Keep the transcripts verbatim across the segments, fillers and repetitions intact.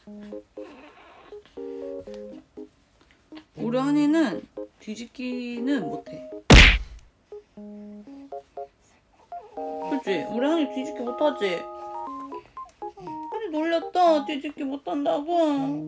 우리 한이는 뒤집기는 못해. 그치? 우리 한이 뒤집기 못하지? 한이 놀렸다. 뒤집기 못한다고.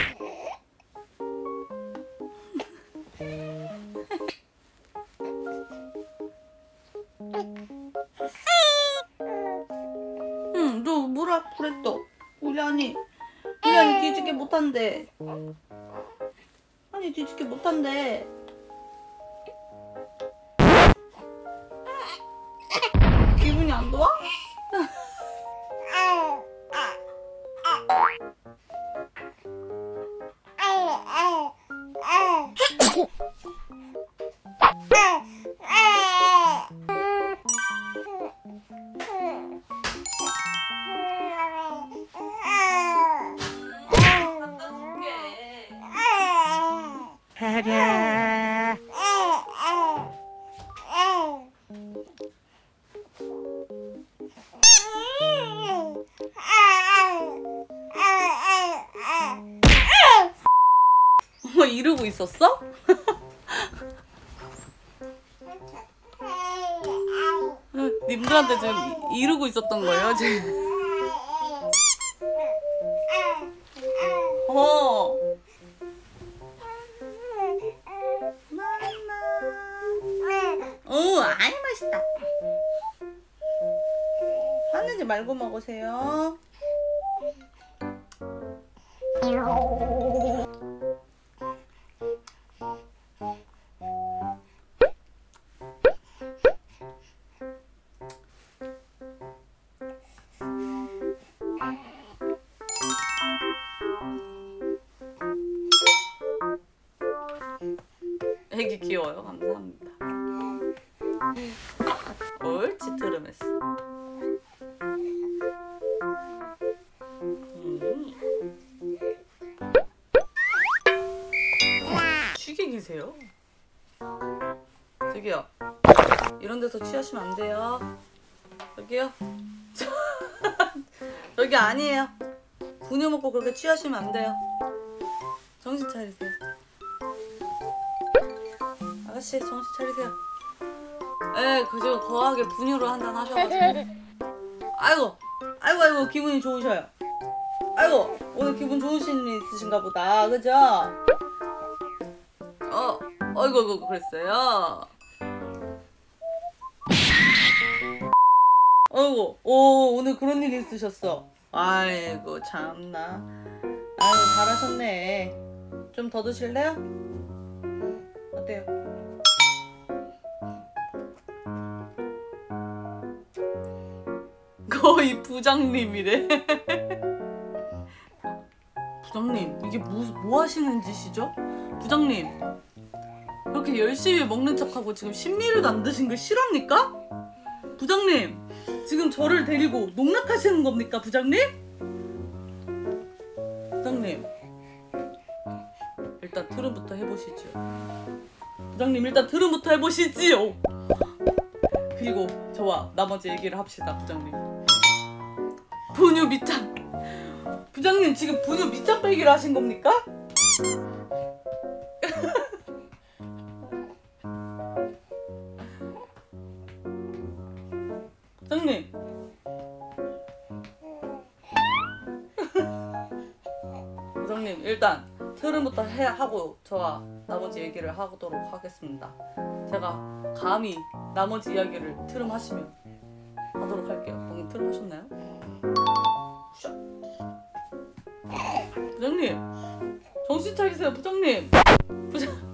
응, 너 뭐라 그랬어? 우리 한이 우리 한이 뒤집기 못한대. 한이 뒤집기 못한대. 기분이 안 좋아? 엄마 이러고 있었어? 님들한테 지금 이러고 있었던 거예요 지금? 어. 오, 아이 맛있다. 화내지 말고 먹으세요. 애기 귀여워요. 감사합니다. 옳지, 트름했어. 음. 취객이세요? 저기요. 이런 데서 취하시면 안 돼요. 저기요. 저기 아니에요. 분유 먹고 그렇게 취하시면 안 돼요. 정신 차리세요. 아가씨 정신 차리세요. 에, 그 지금 거하게 분유를 한잔 하셔가지고. 아이고, 아이고, 아이고, 기분이 좋으셔요. 아이고, 오늘 기분 좋으신 일 있으신가 보다, 그죠? 어, 어이구, 어이구, 그랬어요. 어이구, 오, 오늘 그런 일이 있으셨어. 아이고, 참나. 아이고, 잘하셨네. 좀 더 드실래요? 어때요? 거의 부장님이래. 부장님, 이게 뭐, 뭐 하시는 짓이죠? 부장님, 그렇게 열심히 먹는 척하고 지금 신미를 안 드신 거 실합니까? 부장님, 지금 저를 데리고 농락하시는 겁니까, 부장님? 부장님, 일단 트름부터 해보시죠. 부장님, 일단 트름부터 해보시지요. 그리고 저와 나머지 얘기를 합시다, 부장님. 분유 밑장. 부장님, 지금 분유 밑장 빼기를 하신 겁니까? 부장님. 부장님, 일단 트름부터 해야 하고 저와 나머지 얘기를 하도록 하겠습니다. 제가 감히 나머지 이야기를 트름 하시면 하도록 할게요. 방금 트름 하셨나요? 샤. 부장님, 정신 차리세요, 부장님. 부장